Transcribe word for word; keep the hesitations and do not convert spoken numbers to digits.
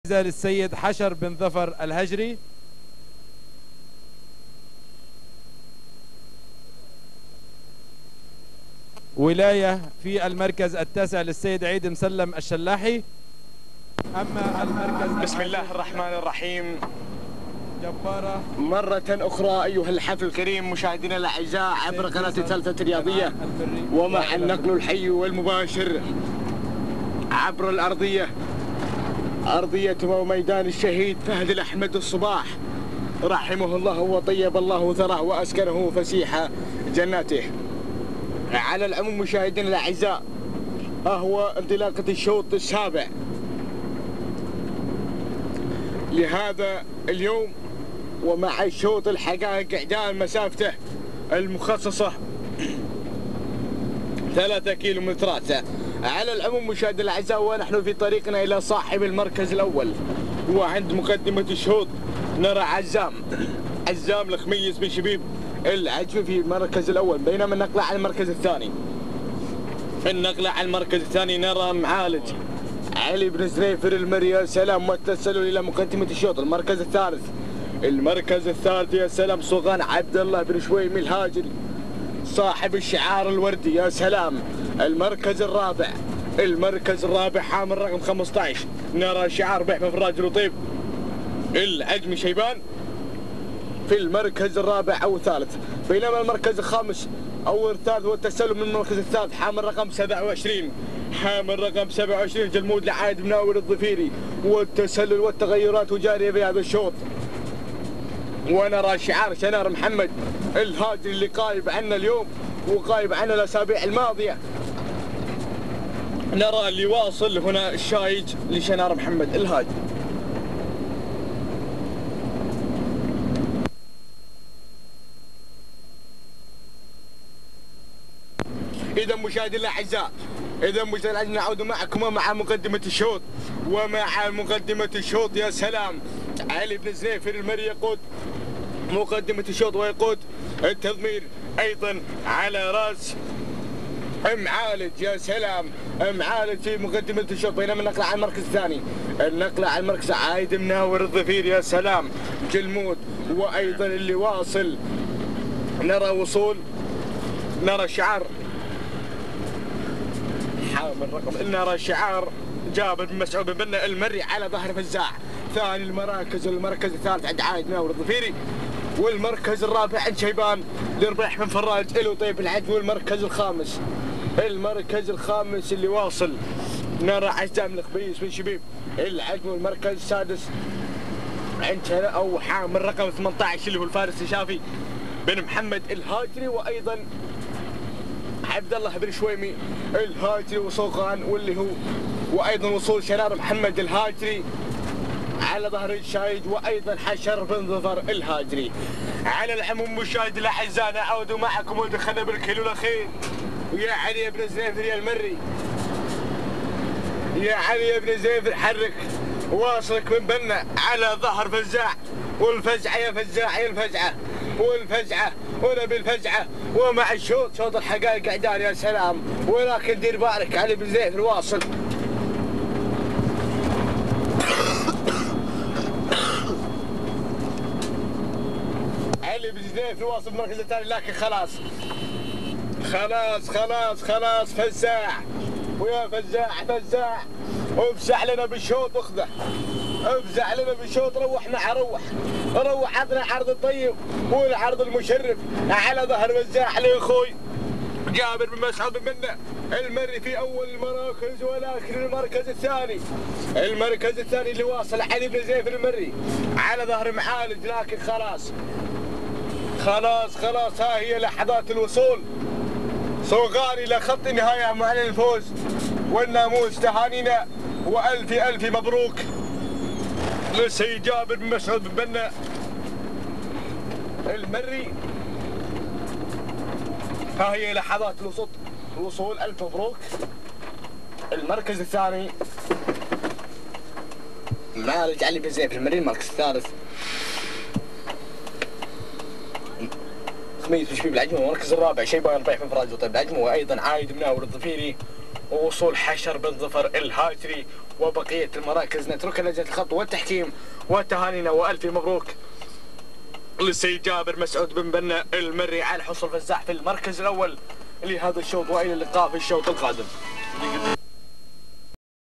للسيد حشر بن ظفر الهجري. ولاية في المركز التاسع للسيد عيد مسلم الشلاحي. أما المركز بسم الله الرحمن الرحيم. جبارة مرة أخرى أيها الحفل الكريم مشاهدينا الأعزاء عبر قناة ثالثة الرياضية، ومع النقل الحي والمباشر عبر الأرضية، أرضية وميدان الشهيد فهد الأحمد الصباح رحمه الله وطيب الله ثراه وأسكنه فسيح جناته. على العموم مشاهدينا الأعزاء، ها هو انطلاقة الشوط السابع لهذا اليوم، ومع الشوط الحقائق إعداد مسافته المخصصة ثلاثة كيلومترات. على العموم مشاهدينا الأعزاء، ونحن في طريقنا إلى صاحب المركز الأول، وعند مقدمة الشوط نرى عزام عزام الخميس بن شبيب العجفي في المركز الأول، بينما النقلة على المركز الثاني. في النقلة على المركز الثاني نرى معالج علي بن زنيفر المري يا سلام، والتسلل إلى مقدمة الشوط. المركز الثالث المركز الثالث يا سلام صغان عبد الله بن شويمي الهاجري صاحب الشعار الوردي يا سلام. المركز الرابع المركز الرابع حامل رقم خمسة عشر نرى شعار بحمة فراج لطيف العجمي شيبان في المركز الرابع أو الثالث، بينما المركز الخامس أو الثالث والتسلل من المركز الثالث حامل رقم سبعة وعشرين حامل رقم سبعة وعشرين جلمود لعايد مناور الظفيري، والتسلل والتغيرات جارية في هذا الشوط. ونرى شعار شنار محمد الهاجري اللي غايب عنا اليوم وغايب عنا الأسابيع الماضية. نرى اللي واصل هنا الشايج لشنار محمد الهاجري. إذا مشاهدينا الأعزاء، إذا مشاهدينا نعود معكم ومع مقدمة الشوط. ومع مقدمة الشوط يا سلام علي بن زنيفر المري يقود مقدمة الشوط ويقود التضمير أيضا على رأس معالج يا سلام معالج في مقدمة الشوط، بينما النقلة على المركز الثاني النقلة على المركز عايد مناور الظفير يا سلام جلمود، وأيضا اللي واصل نرى وصول نرى شعار حامل رقم نرى شعار جابر بن مسعود بن بنا المري على ظهر فزاع. ثاني المراكز المركز الثالث عند عايد مناور الظفيري، والمركز الرابع عند شيبان لربيح بن فراج الوطيب العجمي، والمركز الخامس المركز الخامس اللي واصل نرى عزام الخبيس بن شبيب العجمي، والمركز السادس عند او حامل رقم ثمانية عشر اللي هو الفارس الشافي بن محمد الهاجري، وايضا عبد الله بن شويمي الهاجري وصوغان واللي هو، وايضا وصول شنار محمد الهاجري على ظهر الشايد، وايضا حشر بن ظفر الهاجري. على العموم مشاهدي الاعزاء نعود معكم ودخلنا بالكيلو الاخير. يا علي بن زنيفر يا المري، يا علي بن زنيفر حرك واصلك من بنا على ظهر فزاع، والفزعه يا فزاع يا الفزعه والفزعه ونبي الفزعه. ومع الشوط شوط الحقائق اعداد يا سلام، ولكن دير بالك علي بن زنيفر واصل. علي بن زنيفر واصل المركز الثاني، لكن خلاص خلاص خلاص خلاص فزاع ويا فزاع فزاع وافزع لنا بالشوط اخذه، افزع لنا بالشوط. روح مع روح روح عطنا عرض الطيب والعرض المشرف على ظهر فزاع لاخوي جابر بن مسعود بن بنا المري في اول المراكز، ولكن المركز الثاني المركز الثاني اللي واصل علي بن زنيفر المري على ظهر معالج، لكن خلاص خلاص خلاص ها هي لحظات الوصول. صوغان الى خط النهايه معلن الفوز والناموس. تهانينا والف الف مبروك للسيد جابر بن مسعود بن بنا المري. ها هي لحظات الوصول الوصول الف مبروك. المركز الثاني معالج علي بن زنيفر المري، المركز الثالث خميس بن شبيب العجمي، والمركز الرابع شيبان ربيح بن فراج وطيب العجمي، وايضا عايد مناور الظفيري ووصول حشر بن ظفر الهاجري، وبقية المراكز نتركها لجنة الخط والتحكيم. وتهانينا وألف مبروك للسيد جابر مسعود بن بنا المري على حصول فزاع في المركز الأول لهذا الشوط، وإلى اللقاء في الشوط القادم.